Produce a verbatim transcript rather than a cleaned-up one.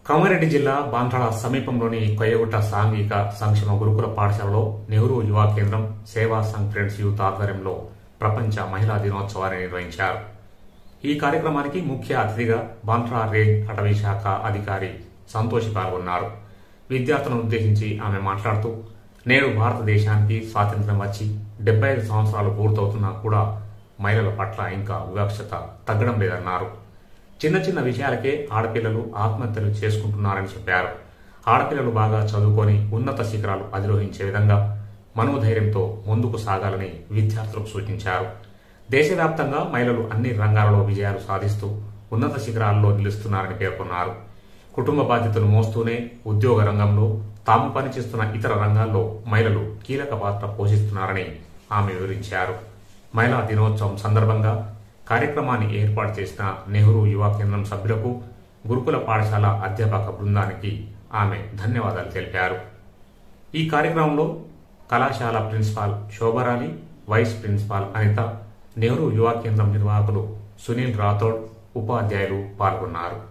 కామారెడ్డి జిల్లా బాన్రాడ సమీపంలోని కొయ్యగుట్ట సాంఘిక సంక్షేమ గురుకుల పాఠశాలలో నెహ్రూ యువ కేంద్రం సేవా సంఘ్ ఫ్రెండ్స్ యూత్ ఆధ్వర్యంలో ప్రపంచ మహిళా దినోత్సవాన్ని నిర్వహించారు. ఈ కార్యక్రమానికి ముఖ్య అతిథిగా బాన్రా రేంజ్ అటవీ శాఖ అధికారి సంతోషి పాల్గొన్నారు. విద్యార్థులను ఉద్దేశించి ఆమె మాట్లాడుతూ, నేడు భారతదేశానికి స్వాతంత్ర్యం వచ్చి డెబ్బై ఐదు సంవత్సరాలు పూర్తవుతున్నా కూడా మహిళల పట్ల ఇంకా వివక్షత తగ్గడం లేదన్నారు. చిన్న చిన్న విషయాలకే ఆడపిల్లలు ఆత్మహత్యలు చేసుకుంటున్నారని చెప్పారు. ఆడపిల్లలు బాగా చదువుకొని ఉన్నత శిఖరాలు అధిరోహించే విధంగా మనోధైర్యంతో ముందుకు సాగాలని విద్యార్థులకు సూచించారు. దేశవ్యాప్తంగా మహిళలు అన్ని రంగాలలో విజయాలు సాధిస్తూ ఉన్నత శిఖరాల్లో నిలుస్తున్నారని పేర్కొన్నారు. కుటుంబ బాధ్యతలు మోస్తూనే ఉద్యోగ రంగంలో తాము పనిచేస్తున్న ఇతర రంగాల్లో మహిళలు కీలక పాత్ర పోషిస్తున్నారని ఆమె వివరించారు. మహిళా దినోత్సవం సందర్భంగా కార్యక్రమాన్ని ఏర్పాటు చేసిన నెహ్రూ యువ కేంద్రం సభ్యులకు, గురుకుల పాఠశాల అధ్యాపక బృందానికి ఆమె ధన్యవాదాలు తెలిపారు. ఈ కార్యక్రమంలో కళాశాల principal Shobharani, vice principal Anitha, Nehru Yuva Kendram నిర్వాహకులు సునీల్ రాథోడ్, ఉపాధ్యాయులు పాల్గొన్నారు.